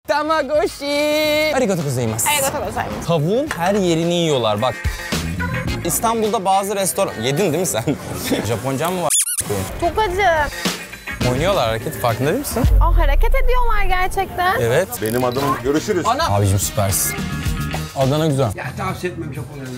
Tamagotchi. Arigatou gozaimasu. Arigatou gozaimasu. Tavuğun her yerini yiyorlar bak. İstanbul'da bazı restoran... Yedin değil mi sen? Japoncan mı var? Çok acı. Oynuyorlar hareketi, farkında değil misin? Oh, hareket ediyorlar gerçekten. Evet. Benim adım görüşürüz. Ana. Abicim süpersin. Adana güzel. Ya tavsiye etmem Japonya'dan.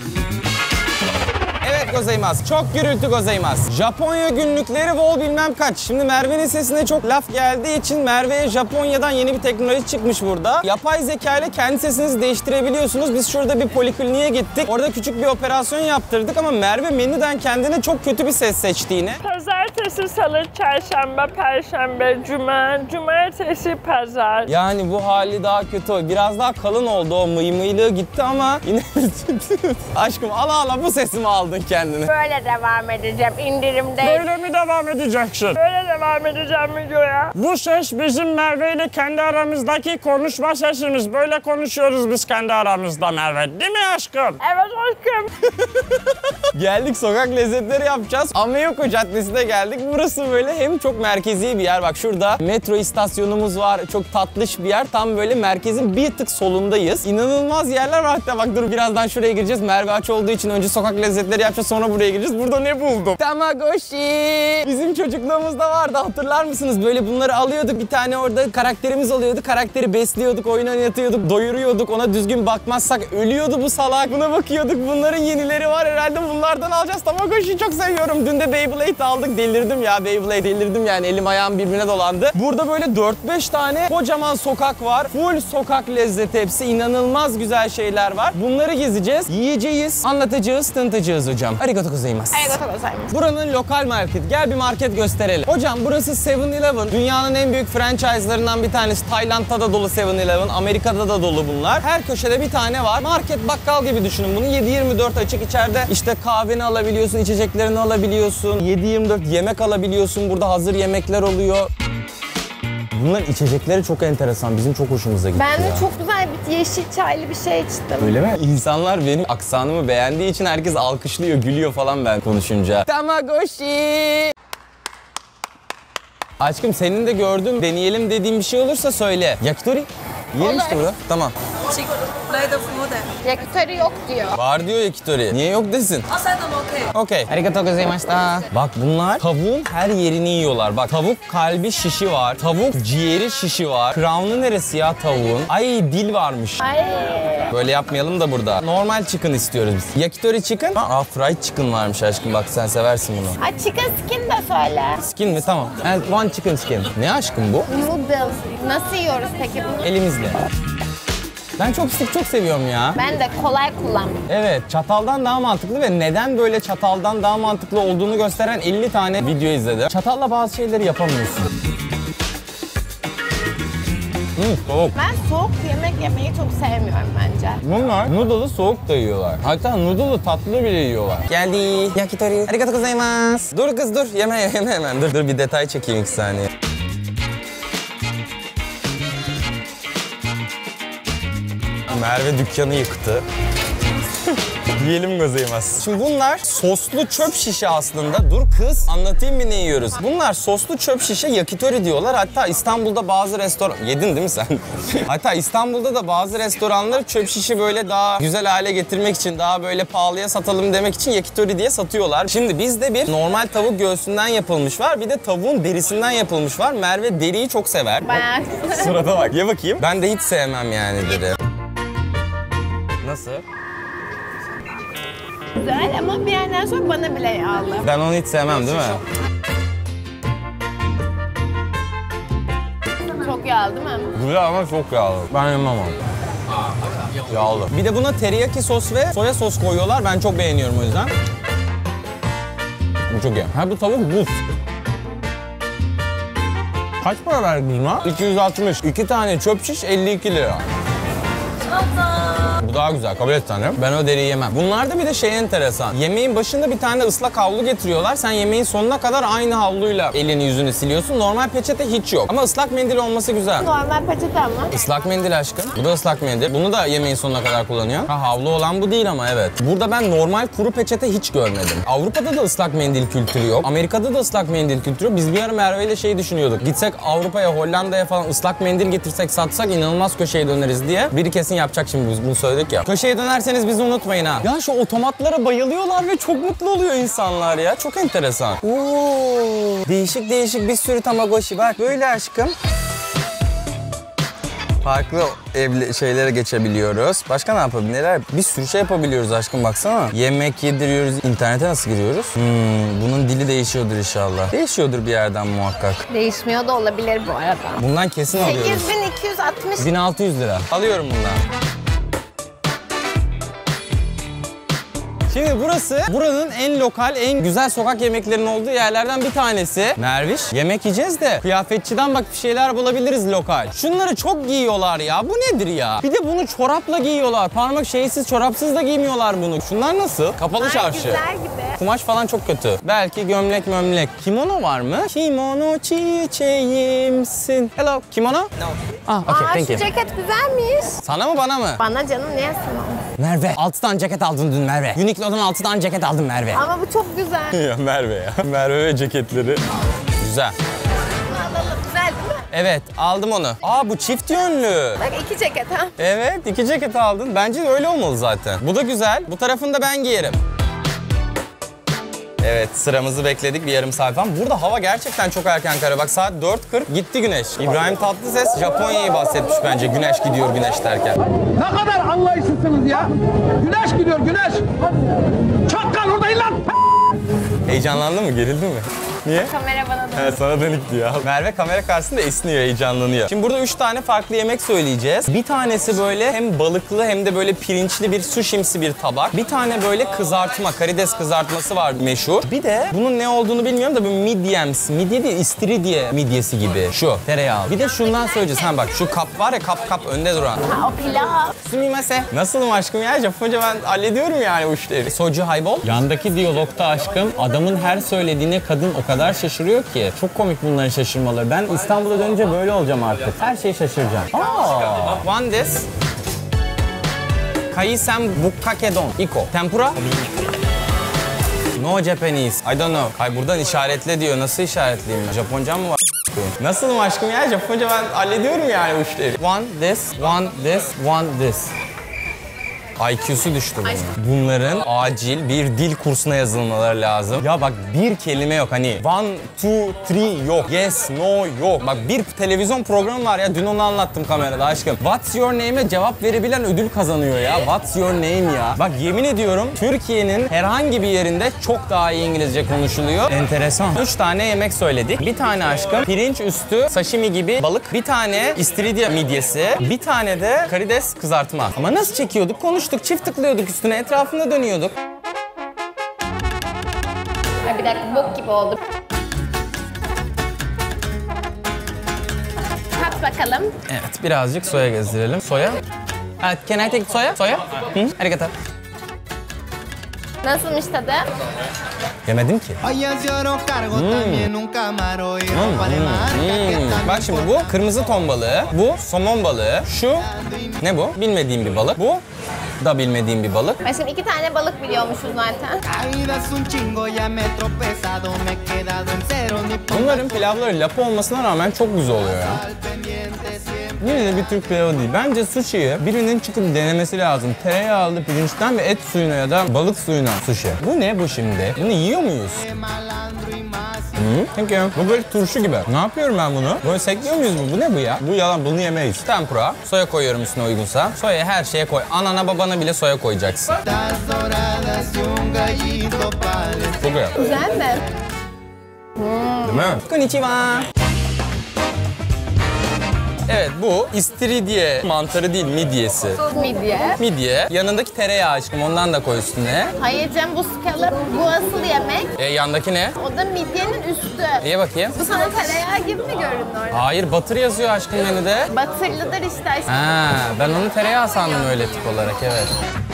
Evet gozaimasu. Çok gürültü gozaimasu. Japonya günlükleri vol bilmem kaç. Şimdi Merve'nin sesine çok laf geldiği için Merve'ye Japonya'dan yeni bir teknoloji çıkmış burada. Yapay zeka ile kendi sesinizi değiştirebiliyorsunuz. Biz şurada bir polikliniğe gittik. Orada küçük bir operasyon yaptırdık ama Merve menüden kendine çok kötü bir ses seçti yine. Pazartesi, salı, çarşamba, perşembe, cuma, cumartesi, pazar. Yani bu hali daha kötü. Biraz daha kalın oldu, o mıymıylığı gitti ama yine... Aşkım ala bu sesimi aldın kendini. Böyle devam edeceğim indirimde. Böyle mi devam edeceksin? Böyle devam edeceğim videoya. Bu ses bizim Merve ile kendi aramızdaki konuşma sesimiz. Böyle konuşuyoruz biz kendi aramızda Merve. Değil mi aşkım? Evet aşkım. Geldik, sokak lezzetleri yapacağız. Ameyoko Caddesi'ne geldik. Burası böyle hem çok merkezi bir yer. Bak şurada metro istasyonumuz var. Çok tatlış bir yer. Tam böyle merkezin bir tık solundayız. İnanılmaz yerler var. Hatta bak dur birazdan şuraya gireceğiz. Merve aç olduğu için önce sokak lezzetleri yapacağız, sonra buraya gireceğiz. Burada ne buldum? Tamagotchi. Bizim çocukluğumuzda vardı, hatırlar mısınız? Böyle bunları alıyorduk. Bir tane orada karakterimiz oluyordu. Karakteri besliyorduk, oyun oynatıyorduk, doyuruyorduk. Ona düzgün bakmazsak ölüyordu bu salak. Buna bakıyorduk. Bunların yenileri var herhalde. Bunlardan alacağız. Tamagotchi'yi çok seviyorum. Dün de Beyblade aldık. Delirdim ya Beyblade. Delirdim yani. Elim ayağım birbirine dolandı. Burada böyle 4-5 tane kocaman sokak var. Full sokak lezzeti hepsi. İnanılmaz güzel şeyler var. Bunları gezeceğiz. Yiyeceğiz. Anlatacağız, tanıtacağız hocam. Arigatou gozaimasu. Arigatou gozaimasu. Buranın lokal market. Gel bir market gösterelim. Hocam burası 7-Eleven. Dünyanın en büyük franchise'larından bir tanesi. Tayland'da da dolu 7-Eleven. Amerika'da da dolu bunlar. Her köşede bir tane var. Market, bakkal gibi düşünün bunu. 7/24 açık. İçeride işte kahveni alabiliyorsun, içeceklerini alabiliyorsun. 7/24 yemek alabiliyorsun. Burada hazır yemekler oluyor. Bunların içecekleri çok enteresan. Bizim çok hoşumuza gitti Ben de ya. çok güzel bir yeşil çaylı bir şey içtim. Öyle mi? İnsanlar benim aksanımı beğendiği için herkes alkışlıyor, gülüyor falan ben konuşunca. Tamagotchi! Aşkım senin de gördüm, deneyelim dediğim bir şey olursa söyle. Yakitori? Yiyelim işte burada. Tamam. Yakitori yok diyor. Var diyor yakitori. Niye yok desin? Okey. Arigatou gozaimasu. Bak bunlar tavuğun her yerini yiyorlar. Bak tavuk kalbi şişi var. Tavuk ciğeri şişi var. Crown'u neresi ya tavuğun? Ay dil varmış. Ay. Böyle yapmayalım da burada. Normal chicken istiyoruz biz. Yakitori chicken. Aa fried chicken varmış aşkım. Bak sen seversin bunu. Ay chicken skin de söyle. Skin mi? Tamam. And one chicken skin. Ne aşkım bu? Noodles. Nasıl yiyoruz peki bunu? Elimizle. Ben chopstick çok seviyorum ya. Ben de kolay kullan. Evet, çataldan daha mantıklı ve neden böyle çataldan daha mantıklı olduğunu gösteren 50 tane video izledim. Çatalla bazı şeyleri yapamıyorsun. Soğuk. Ben soğuk yemek yemeyi çok sevmiyorum bence. Bunlar noodle'ı soğuk da yiyorlar. Hatta noodle'ı tatlı bile yiyorlar. Geldi. Yakitori. Arigatou gozaimasu. Dur kız dur. Yeme hemen. Dur bir detay çekeyim 2 saniye. Merve dükkanı yıktı. Yiyelim gozaimasu. Şimdi bunlar soslu çöp şişe aslında. Dur kız anlatayım mı ne yiyoruz. Bunlar soslu çöp şişe yakitori diyorlar. Hatta İstanbul'da bazı restoran... Yedin değil mi sen? Hatta İstanbul'da da bazı restoranlar çöp şişi böyle daha güzel hale getirmek için, daha böyle pahalıya satalım demek için yakitori diye satıyorlar. Şimdi bizde bir normal tavuk göğsünden yapılmış var. Bir de tavuğun derisinden yapılmış var. Merve deriyi çok sever. Ben Surata bak. Ye bakayım. Ben de hiç sevmem yani deri. Nasıl? güzel ama bir yerden sonra bana bile yağlı. Ben onu hiç sevmem değil mi? Çok yağlı değil mi? Güzel ama çok yağlı. Ben yemem onu. Yağlı. Bir de buna teriyaki sos ve soya sos koyuyorlar. Ben çok beğeniyorum o yüzden. Bu çok iyi. Ha bu tavuk buz. Kaç para verdik buna? 260. 2 tane çöp şiş 52 lira. Bu daha güzel, kabul et tanem. Ben o deriyi yemem. Bunlarda bir de şey enteresan. Yemeğin başında bir tane ıslak havlu getiriyorlar. Sen yemeğin sonuna kadar aynı havluyla elini yüzünü siliyorsun. Normal peçete hiç yok. Ama ıslak mendil olması güzel. Normal peçete ama. Islak mendil aşkım. Bu da ıslak mendil. Bunu da yemeğin sonuna kadar kullanıyor. Ha, havlu olan bu değil ama evet. Burada ben normal kuru peçete hiç görmedim. Avrupa'da da ıslak mendil kültürü yok. Amerika'da da ıslak mendil kültürü yok. Biz bir ara Merve ile şey düşünüyorduk. Gitsek Avrupa'ya, Hollanda'ya falan ıslak mendil getirsek, satsak inanılmaz köşeye döneriz diye. Biri kesin yapacak şimdi, biz bunu söyledik ya. Köşeye dönerseniz bizi unutmayın ha. Ya şu otomatlara bayılıyorlar ve çok mutlu oluyor insanlar ya. Çok enteresan. Oo, değişik değişik bir sürü Tamagotchi var. Böyle aşkım. Farklı şeylere geçebiliyoruz. Başka ne yapabiliriz? Neler? Bir sürü şey yapabiliyoruz aşkım, baksana. Yemek yediriyoruz. İnternete nasıl giriyoruz? Bunun dili değişiyordur inşallah. Değişiyordur bir yerden muhakkak. Değişmiyor da olabilir bu arada. Bundan kesin alıyoruz. 8260. 1600 lira. Alıyorum bundan. Şimdi burası buranın en lokal, en güzel sokak yemeklerinin olduğu yerlerden bir tanesi. Merviş, yemek yiyeceğiz de kıyafetçiden bak bir şeyler bulabiliriz lokal. Şunları çok giyiyorlar ya. Bu nedir ya? Bir de bunu çorapla giyiyorlar. Parmak şeysiz, çorapsız da giymiyorlar bunu. Şunlar nasıl? Kapalı çarşı. Güzel gibi. Kumaş falan çok kötü. Belki gömlek mömlek. Kimono var mı? Kimono çiçeğimsin. Hello, kimono? No. Ah, okay, thank Şu you. ceket güzelmiş. Sana mı bana mı? Bana canım, niye sana? Merve, 6 tane ceket aldın dün Merve. Uniqlo'dan 6 tane ceket aldım Merve. Ama bu çok güzel. Ya Merve ya. Merve ve ceketleri. Güzel. Alalım. Güzel değil mi? Evet, aldım onu. Aa, bu çift yönlü. Bak 2 ceket ha. Evet, 2 ceket aldın. Bence de öyle olmalı zaten. Bu da güzel. Bu tarafını da ben giyerim. Evet, sıramızı bekledik bir yarım saat falan. Burada hava gerçekten çok erken kararıyor. Bak saat 4:40 gitti güneş. İbrahim Tatlıses Japonya'yı bahsetmiş bence, güneş gidiyor güneş derken. Ne kadar anlayışsızsınız ya. Güneş gidiyor güneş. Çakkal oradayım lan. Heyecanlandın mı? Gerildin mi? Niye? Kamera bana da. Evet, sana dönüktü ya. Merve kamera karşısında esniyor, heyecanlanıyor. Şimdi burada 3 tane farklı yemek söyleyeceğiz. Bir tanesi böyle hem balıklı hem de böyle pirinçli bir sushimsi bir tabak. Bir tane böyle kızartma, karides kızartması var meşhur. Bir de bunun ne olduğunu bilmiyorum da böyle midyemsi. Midye değil, istiridye midyesi gibi. Şu, tereyağı. Bir de şundan söyleyeceğiz. Ha bak, şu kap var ya, kap önde duran. Ha, o pilav. Sumimase. Nasılım aşkım ya? Japonca ben hallediyorum yani bu işleri. Soju haybol. Yandaki diyalogta aşkım adamın her söylediğine kadın o kadar şaşırıyor ki. Çok komik bunların şaşırmaları. Ben İstanbul'a dönünce böyle olacağım artık. Her şeyi şaşıracağım. One this. Kaisen bukkakedon. Iko. Tempura. No Japanese. I don't know. Ay buradan işaretle diyor. Nasıl işaretleyeyim ben? Japonca mı var? Nasılım aşkım ya? Japonca ben hallediyorum yani bu işleri. One this, one this, one this. IQ'su düştü bunun. Bunların acil bir dil kursuna yazılmaları lazım. Ya bak, bir kelime yok, hani one, two, three yok. Yes, no yok. Bak, bir televizyon programı var ya, dün onu anlattım kamerada aşkım. What's your name'e cevap verebilen ödül kazanıyor ya. What's your name ya. Bak yemin ediyorum Türkiye'nin herhangi bir yerinde çok daha iyi İngilizce konuşuluyor. Enteresan. 3 tane yemek söyledik. Bir tane aşkım pirinç üstü sashimi gibi balık. Bir tane istiridye midyesi. Bir tane de karides kızartma. Ama nasıl çekiyorduk? Konuştuk, çift tıklıyorduk üstüne, etrafında dönüyorduk. Ay bir dakika, bok gibi oldu. Tat bakalım. Evet, birazcık soya gezdirelim. Soya. Evet, can I take soya? Soya? Hı? Arigato. Nasılmış tadı? Yemedim ki. Bak şimdi bu kırmızı ton balığı, bu somon balığı, şu ne bu? Bilmediğim bir balık. Bu da bilmediğim bir balık. Ben şimdi 2 tane balık biliyormuşuz zaten. Bunların pilavları lapa olmasına rağmen çok güzel oluyor ya. Yine de bir Türk pilavı değil. Bence sushi'yi birinin çıkıp denemesi lazım. Tereyağlı pirinçten ve et suyuna ya da balık suyuna sushi. Bu ne bu şimdi? Bunu yiyor muyuz? Thank you. Bu böyle turşu gibi. Ne yapıyorum ben bunu? Böyle sekliyor muyuz bu? Bu ne bu ya? Bu yalan, bunu yemeyiz. Tempura. Soya koyuyorum üstüne uygunsa. Soya her şeye koy. Anana babana bile soya koyacaksın. Çok güzel. Güzel mi? Değil mi? Konnichiwa. Evet, bu istiridye mantarı değil, midyesi. Midye. Midye. Yanındaki tereyağı aşkım, ondan da koy üstüne. Hayır canım, bu scallop, bu asıl yemek. Yandaki ne? O da midyenin üstü. İyi bakayım. Bu sana tereyağı gibi mi göründü orada? Hayır, batır yazıyor aşkım menüde. Batırlıdır işte aşkım. Ha, ben onu tereyağı sandım öyle tip olarak, evet.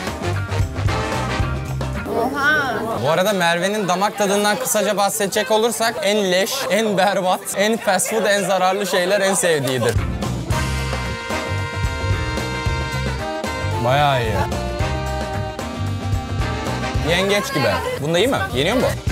Oha. Bu arada Merve'nin damak tadından kısaca bahsedecek olursak en leş, en berbat, en fast food, en zararlı şeyler en sevdiğidir. Bayağı iyi. Yengeç gibi. Bunda iyi mi? Yeniyor mu bu?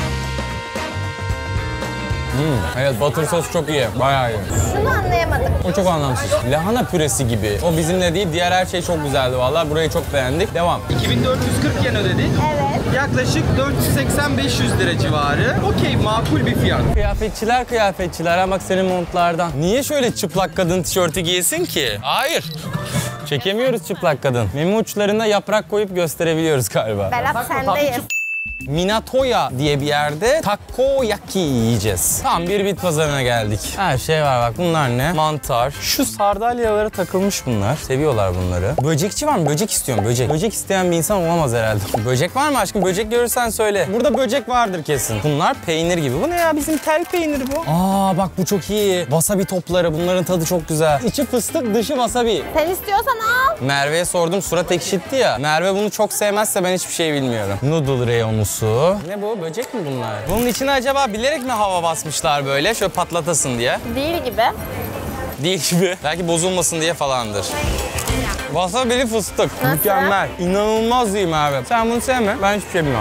Evet, butter sos çok iyi. Bayağı iyi. Şunu anlayamadım. O çok anlamsız. Lahana püresi gibi. O bizimle değil, diğer her şey çok güzeldi vallahi. Burayı çok beğendik. Devam. 2440 yen ödedik. Evet. Yaklaşık 480-500 lira civarı. Okey, makul bir fiyat. Kıyafetçiler. Ha bak senin montlardan. Niye şöyle çıplak kadın tişörtü giyesin ki? Hayır. Çekemiyoruz çıplak kadın. Meme uçlarına yaprak koyup gösterebiliyoruz galiba. Berat sendeyiz. Minatoya diye bir yerde takoyaki yiyeceğiz. Tam bir bit pazarına geldik. Her şey var bak, bunlar ne? Mantar. Şu sardalyalara takılmış bunlar. Seviyorlar bunları. Böcekçi var mı? Böcek istiyorum, böcek. Böcek isteyen bir insan olamaz herhalde. Böcek var mı aşkım? Böcek görürsen söyle. Burada böcek vardır kesin. Bunlar peynir gibi. Bu ne ya? Bizim tel peyniri bu. Aa bak bu çok iyi. Wasabi topları. Bunların tadı çok güzel. İçi fıstık, dışı wasabi. Sen istiyorsan al. Merve'ye sordum, surat ekşitti ya. Merve bunu çok sevmezse ben hiçbir şey bilmiyorum. Noodle reyonu su. Ne bu? Böcek mi bunlar? Bunun içine acaba bilerek mi hava basmışlar böyle? Şöyle patlatasın diye. Değil gibi. Değil gibi. Belki bozulmasın diye falandır. Wasabili fıstık. Nasıl? Mükemmel. İnanılmaz iyi Merve. Sen bunu sevme. Ben hiçbir şey bilmem.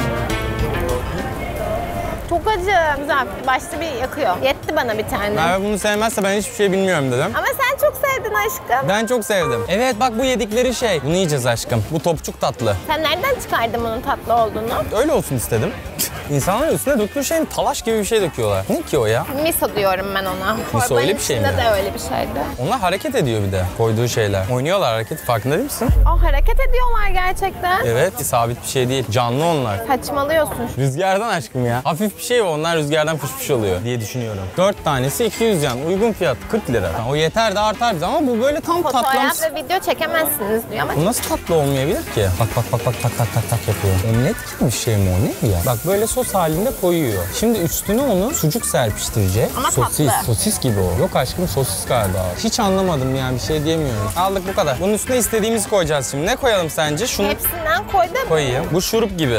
Çok acı. Güzel. Başta bir yakıyor. Yetti bana bir tane. Merve bunu sevmezse ben hiçbir şey bilmiyorum dedim. Ama sen çok sevdin aşkım. Ben çok sevdim. Evet bak bu yedikleri şey. Bunu yiyeceğiz aşkım. Bu topçuk tatlı. Sen nereden çıkardın bunun tatlı olduğunu? Öyle olsun istedim. İnsanlar üstüne döktüğü şeyin talaş gibi bir şey döküyorlar. Ne ki o ya? Miso diyorum ben ona. Miso öyle bir şey mi? içinde de öyle bir şeydi. Onlar hareket ediyor bir de koyduğu şeyler. Oynuyorlar hareketi, farkında değil misin? Hareket ediyorlar gerçekten. Evet, sabit bir şey değil. Canlı onlar. Saçmalıyorsun. Rüzgardan aşkım ya. Hafif bir şey o, onlar rüzgardan fış oluyor diye düşünüyorum. 4 tanesi 200 yan. Uygun fiyat 40 lira. Yani o yeter de artar bize ama bu böyle tam Fotoğraf tatlamış. ve video çekemezsiniz diyor ama Bu nasıl tatlı olmayabilir ki? Bak tak yapıyor. Omlet gibi bir şey mi o, ne ya? Bak böyle sos halinde koyuyor. Şimdi üstüne onu sucuk serpiştirecek. Ama sosis, tatlı. sosis gibi o. Yok aşkım sosis galiba. Hiç anlamadım yani, bir şey diyemiyorum. Aldık bu kadar. Bunun üstüne istediğimizi koyacağız şimdi. Ne koyalım sence? Şunu hepsinden koy da koyayım. Bu şurup gibi.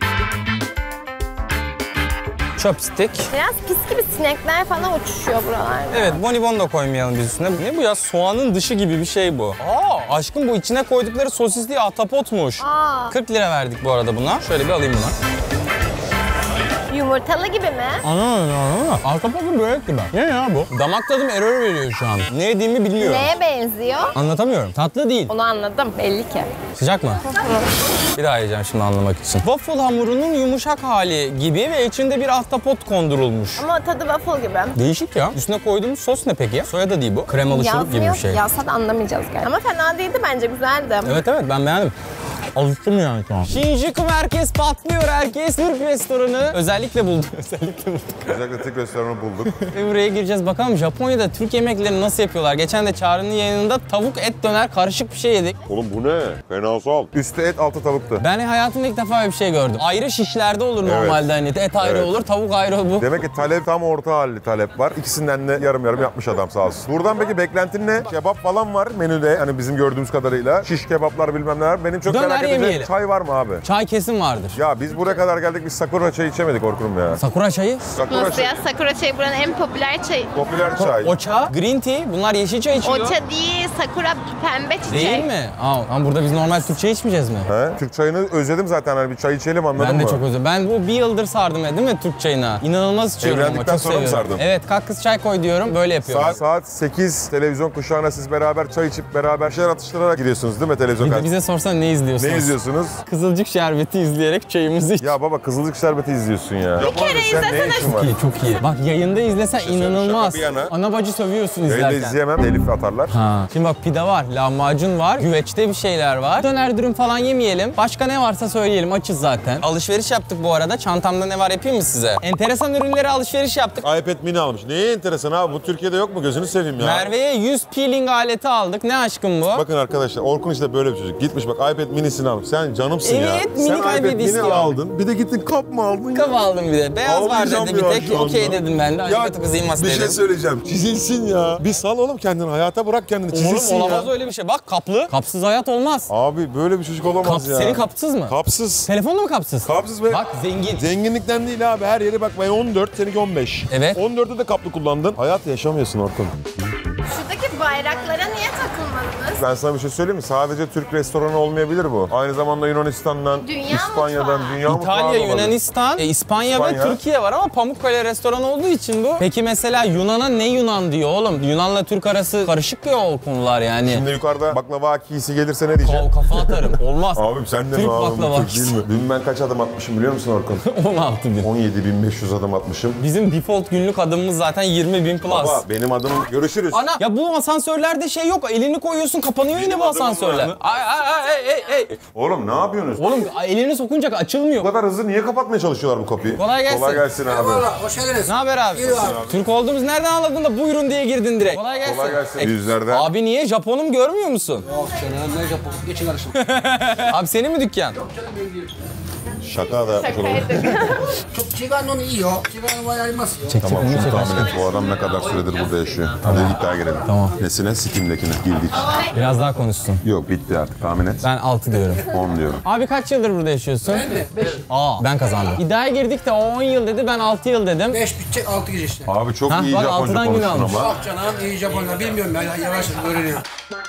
Chopstick. biraz pis gibi sinekler falan uçuşuyor buralarda. Evet, bonibon da koymayalım biz üstüne. Ne bu ya? Soğanın dışı gibi bir şey bu. Aa, aşkım bu içine koydukları sosis değil, ahtapotmuş. Aa. 40 lira verdik bu arada buna. Şöyle bir alayım bunu. Yumurtalı gibi mi? Ana. Ahtapotun börek gibi. Ne ya bu? Damak tadım error veriyor şu an. Ne yediğimi bilmiyorum. Neye benziyor? Anlatamıyorum. Tatlı değil. Onu anladım belli ki. Sıcak mı? Bir daha yiyeceğim şimdi anlamak için. Waffle hamurunun yumuşak hali gibi ve içinde bir ahtapot kondurulmuş. Ama tadı waffle gibi. Değişik ya. Üstüne koyduğumuz sos ne peki? Soya da değil bu. Kremalı şurup gibi bir şey. Yazsa da anlamayacağız galiba. Ama fena değildi bence, güzeldi. Evet ben beğendim. Alıştım yani şu an. Shinjuku merkez patlıyor herkes. Türk restoranı. Özellikle bulduk. Özellikle Türk restoranı bulduk. Ve buraya gireceğiz. Bakalım Japonya'da Türk yemeklerini nasıl yapıyorlar? Geçen de Çağrı'nın yayınında tavuk et döner karışık bir şey yedik. Oğlum bu ne? Fenasal. Üstü et, altı tavuktu. Ben hayatımda ilk defa öyle bir şey gördüm. Ayrı şişlerde olur normalde hani. Et ayrı Evet. olur, tavuk ayrı bu. Demek ki talep tam orta halli talep var. İkisinden de yarım yarım yapmış adam sağ olsun. Buradan peki beklentin ne? Kebap falan var menüde hani bizim gördüğümüz kadarıyla. Şiş kebaplar bilmem neler. Benim çok Döner merak edeceğim yemeyelim. çay var mı abi? Çay kesin vardır. Ya biz buraya kadar geldik, biz Sakura çayı içemedik Orkun'um ya. Sakura çayı, Sakura Nasıl çayı. ya? Sakura çayı buranın en popüler çayı. Popüler çay. ocha, green tea. Bunlar yeşil çay içiyor. Oça değil, sakura pembe çiçek. Değil mi? Ama burada biz normal Türkçe içmeyeceğiz mi? He? Türk çayını özledim zaten, hani bir çay içelim, anladın Ben mı? de çok özledim. Ben bu bir yıldır sardım ya, değil mi Türk çayına? İnanılmaz içiyorum ama Evlendikten çok sonra mı seviyorum. sardın? Evet, kalk kız çay koy diyorum. Böyle yapıyorum. Saat 8 televizyon kuşağına siz beraber çay içip beraber şeyler atıştırarak gidiyorsunuz değil mi televizyon Bir de karşısında? bize sorsan ne izliyorsun? Ne izliyorsunuz? Kızılcık Şerbeti izleyerek çayımızı iç. Ya baba Kızılcık Şerbeti izliyorsun ya. Bir kere izlesene. Çok iyi, çok iyi. Bak yayında izlesen inanılmaz. şaka bir yana. Ana bacı sövüyorsun Yayında izlerken. izleyemem. Telif atarlar. Ha. Şimdi bak pide var, lahmacun var, güveçte bir şeyler var. Döner dürüm falan yemeyelim. Başka ne varsa söyleyelim, açız zaten. Alışveriş yaptık bu arada. Çantamda ne var yapayım mı size? Enteresan ürünlere alışveriş yaptık. iPad mini almış. Neye enteresan abi? Bu Türkiye'de yok mu? Gözünü seveyim ya. Merve'ye 100 peeling aleti aldık. Ne aşkım bu? Bakın arkadaşlar Orkun işte böyle bir çocuk. Gitmiş bak iPad minisini almış. Sen canımsın ya. Evet, minik Sen iPad iPad mini istiyorum. aldın. Bir de gittin kap mı aldın? Kap aldım bir de. Beyaz var Ağlayacağım dedi bir ya tek. şu anda. Okey dedim ben de. Ya Acıbatı kızıyım bir şey dedim. söyleyeceğim. Çizilsin ya. Bir sal oğlum kendini. Hayata bırak kendini. Çizilsin Oğlum olamaz ya. öyle bir şey. Bak kaplı. Kapsız hayat olmaz. Abi böyle bir çocuk olamaz ya. Senin kapsız mı? Kapsız. Telefonda mı kapsız? Kapsız be. Bak zengin. Zenginlikten değil abi. Her yere bak. Ben 14, seninki 15. Evet. 14'te de kaplı kullandın. Hayat yaşamıyorsun Orkun. Şuradaki bayraklara niye takılmadınız? Ben sana bir şey söyleyeyim mi? Sadece Türk restoranı olmayabilir bu. Aynı zamanda Yunanistan'dan, Dünya İspanya'dan, mutfağı. dünya mutfağı İtalya, olabilir. Yunanistan, İspanya ve Türkiye var ama Pamukkale restoranı olduğu için bu. Peki mesela Yunan'a ne Yunan diyor oğlum? Yunan'la Türk arası karışık ya o konular yani. Şimdi yukarıda baklava akisi gelirse ne diyeceğim? Kafa atarım. Olmaz. Abim sen de Türk mi abi? baklava Türk değil mi? Dün ben kaç adım atmışım biliyor musun Orkun? 16.000. 17.500 adım atmışım. Bizim default günlük adımımız zaten 20.000 plus. Baba benim adım görüşürüz. Ana ya bu asansörlerde şey yok. Elini koyuyorsun kapanıyor yine bu asansörler. Ay. Oğlum ne yapıyorsunuz? Oğlum elini sokunca açılmıyor. Bu kadar hızlı niye kapatmaya çalışıyorlar bu kapıyı? Kolay gelsin. Kolay gelsin abi. Hoş geldiniz. Ne haber abi? Türk olduğumuz nereden anladın da buyurun diye girdin direkt. Kolay gelsin. Kolay gelsin. Yüzlerden. Abi niye? Japonum görmüyor musun? Yok canım ne Japon. Geçin karışın. Abi senin mi dükkan? Şaka da yapmış olalım. Çok Çiğgan'ın iyi yo. Çiğgan'ın var yayılmaz yo. Tamam şunu tahmin et. Bu adam ne kadar süredir burada yaşıyor. Hadi iddiaya girelim. Tamam. Nesine? Steam'dekine girdik. Biraz daha konuşsun. Yok bitti artık tahmin et. Ben 6 diyorum. 10 diyorum. Abi kaç yıldır burada yaşıyorsun? Ben mi? 5. Ben kazandım. İddiaya girdik de o 10 yıl dedi, ben 6 yıl dedim. 5 bitecek 6 gece işte. Abi çok Hah, iyi bak, Japonca altıdan gün konuştun almış. ama. Yok canım iyi Japonlar bilmiyorum ben yavaş yavaş öğreniyorum.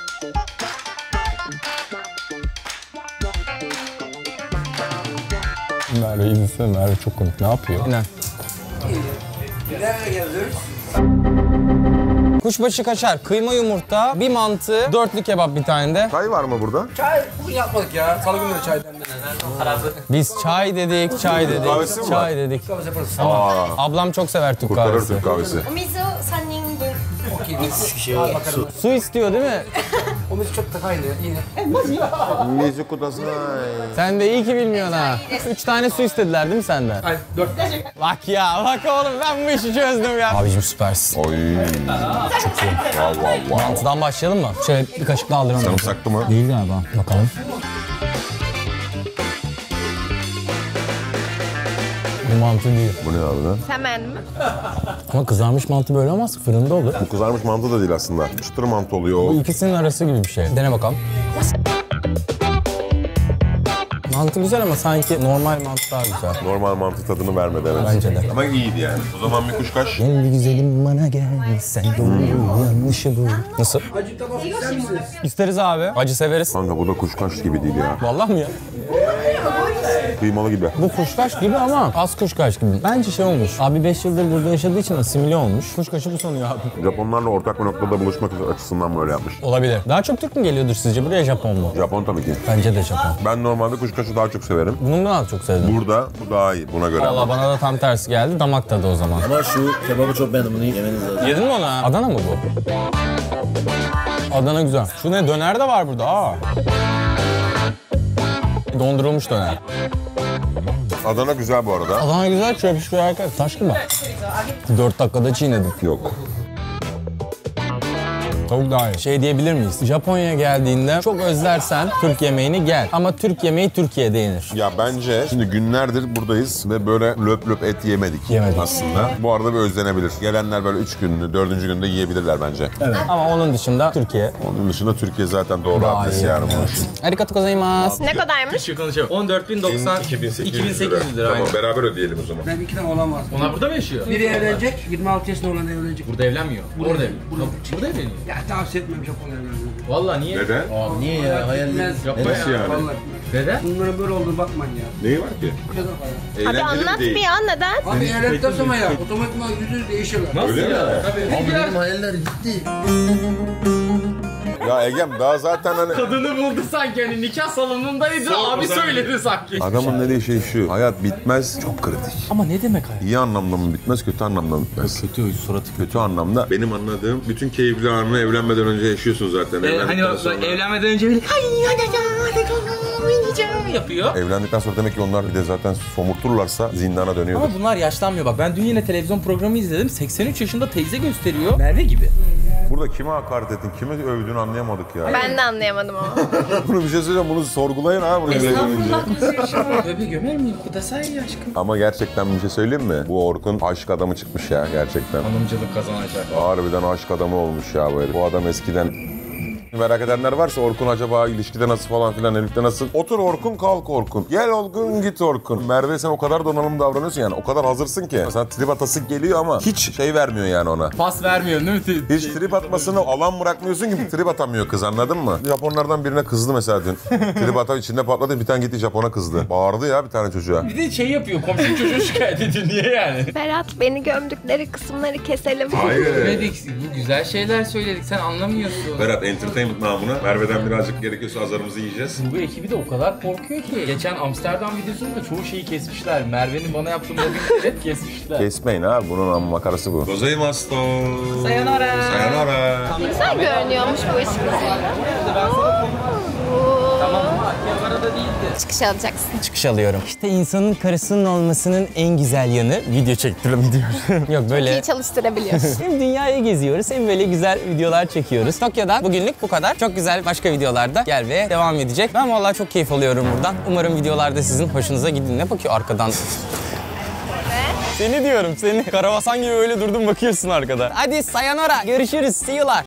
Merve izlesene, Merve çok komik. Ne yapıyor? Ne? Nereye geldik? Kuşbaşı kaşar, kıyma yumurta, bir mantı, dörtlü kebap bir tane de. Çay var mı burada? Çay bugün yapmadık ya. Salı günleri çay demledik. Biz çay dedik, çay dedik, kahvesi mi çay var? dedik. Kahve yaparız. Ama ablam çok sever Türk Kurtarır kahvesi. Türk kahvesi. お水を3人分。 Okey. Al bakalım. Su istiyor değil mi? O müzik çok takaydı yine. Mizu kudasına. Sen de iyi ki bilmiyorsun ha. 3 tane su istediler değil mi senden? Ay 4. Bak ya, bak oğlum ben bu işi çözdüm ya. Abicim süpersin. Oy. Çok iyi. Wow. Mantıdan başlayalım mı? Şöyle bir kaşık daha alayım. Sarımsaklı mı? Değil galiba. Bakalım. Bu mantı değil. Bu ne abi lan? Sen beğendin mi? Ama kızarmış mantı böyle olmaz. Fırında olur. Bu kızarmış mantı da değil aslında. Çıtır mantı oluyor Bu o. ikisinin arası gibi bir şey. Dene bakalım. Mantı güzel ama sanki normal mantı daha güzel. Normal mantı tadını vermedi evet. Bence de. Ama iyiydi yani. O zaman bir kuşkaş. Gel güzelim bana gel, sen doğru yanlışı bu. Nasıl? Acı tabak ister misiniz? İsteriz abi. Acı severiz. Kanka bu da kuşkaş gibi değil ya. Vallahi mi ya? Kıymalı gibi. Bu kuşkaş gibi ama az kuşkaş gibi. Bence şey olmuş. Abi 5 yıldır burada yaşadığı için asimile olmuş. Kuşkaşı bu sanıyor abi. Japonlarla ortak bir noktada buluşmak açısından böyle yapmış. Olabilir. Daha çok Türk mü geliyordur sizce? Buraya Japon mu? Japon tabii ki. Bence de Japon. Ben normalde kuşkaşı daha çok severim. Bunu daha çok sevdim. Burada bu daha iyi buna göre. Valla bana da tam tersi geldi. Damak tadı o zaman. Ama şu kebabı çok beğendim. Bunu yemeniz lazım. Yedin mi onu ha? Adana mı bu? Adana güzel. Şu ne? Döner de var burada. Aa. Dondurulmuş döner. Adana güzel bu arada. Adana güzel çöpüş bir harika. Taş gibi. 4 dakikada çiğnedim. Yok. Tavuk daha iyi. Şey diyebilir miyiz? Japonya'ya geldiğinde çok özlersen Türk yemeğini gel. Ama Türk yemeği Türkiye'de yenir. Ya bence şimdi günlerdir buradayız ve böyle löp löp et yemedik. Yemedik. Aslında. Bu arada bir özlenebilir. Gelenler böyle 3 gününü, 4. günde yiyebilirler bence. Ama onun dışında Türkiye. Onun dışında Türkiye zaten doğru Daha adresi iyi. yani bunun için. Arigatou gozaimasu. Ne kadarmış? 14.090 2800 lira. Tamam beraber ödeyelim o zaman. Ben 2 tane olan var. Onlar burada mı yaşıyor? Biri evlenecek, 26 yaşında olan evlenecek. Burada evlenmiyor. Orada evleniyor. Burada evleniyor. Ya tavsiye etmem Japon evlenmeyi. Vallahi niye? Neden? Abi Niye ya? Hayal Bilmez. Yapma Nasıl ya. yani? Vallahi. Neden? Bunların böyle olduğunu bakmayın ya. Neyi var ki? Bu kadar var. Hadi Eğlenceli anlat değil. bir an neden? Abi evlendikten sonra ya otomatikman yüzü değişiyorlar. Nasıl Öyle ya? mi? Tabii. Abi benim hayaller gitti. Ya Egem daha zaten hani... Kadını buldu sanki hani nikah salonundaydı abi söyledi sanki. Adamın dediği şey şu. Hayat bitmez, çok kritik. Ama ne demek hayat? İyi anlamda mı bitmez, kötü anlamda mı bitmez? Kötü suratı Kötü anlamda benim anladığım bütün keyifli anını evlenmeden önce yaşıyorsun zaten. Hani Evlendikten sonra. evlenmeden önce böyle yapıyor. Evlendikten sonra demek ki onlar bir de zaten somurturlarsa zindana dönüyordur. Ama bunlar yaşlanmıyor bak. Ben dün yine televizyon programı izledim. 83 yaşında teyze gösteriyor. Merve gibi. Burada kime hakaret ettin, kime övdüğünü anlayamadık ya. Ben de anlayamadım ama. Bunu bir şey söyleyeceğim, bunu sorgulayın ha. Bunu Estağfurullah. Göbe gömer miyim? Bu da sahi aşkım. Ama gerçekten bir şey söyleyeyim mi? Bu Orkun aşk adamı çıkmış ya gerçekten. Hanımcılık kazanacak. Harbiden aşk adamı olmuş ya bu herif. Bu adam eskiden... Merak edenler varsa Orkun acaba ilişkide nasıl falan filan, herifte nasıl? Otur Orkun, kalk Orkun. Gel Orkun, git Orkun. Merve sen o kadar donanımlı davranıyorsun yani. O kadar hazırsın ki. Sana trip atası geliyor ama hiç şey vermiyor yani ona. Pas vermiyorsun değil mi? Hiç trip atmasını alan bırakmıyorsun ki trip atamıyor kız, anladın mı? Japonlardan birine kızdı mesela dün. Trip ata içinde patladı, bir tane gitti Japon'a kızdı. Bağırdı ya bir tane çocuğa. Bir de şey yapıyor, komşu çocuğu şikayet ediyor. Niye yani? Berat, beni gömdükleri kısımları keselim. Söyledik, bu güzel şeyler söyledik. Sen anlamıyorsun. Berat entertainment namına Merve'den birazcık gerekiyorsa azarımızı yiyeceğiz. Bu ekibi de o kadar korkuyor ki. Geçen Amsterdam videosunda çoğu şeyi kesmişler. Merve'nin bana yaptığı mobbingleri hep kesmişler. Kesmeyin ha, bunun makarası bu. Gozaimasu. Sayonara. Sayonara. Güzel görünüyormuş bu ışık. Çıkış alacaksın. Çıkış alıyorum. İşte insanın karısının olmasının en güzel yanı video çektirebiliyor. Yok böyle. İyi çalıştırabiliyorsun. Hem dünyayı geziyoruz hem böyle güzel videolar çekiyoruz. Tokyo'dan bugünlük bu kadar. Çok güzel başka videolarda gelmeye devam edecek. Ben vallahi çok keyif alıyorum buradan. Umarım videolarda sizin hoşunuza gidin. Ne bakıyor arkadan? Seni diyorum, seni. Karabasan gibi öyle durdun bakıyorsun arkada. Hadi sayonara. Görüşürüz. See you'lar.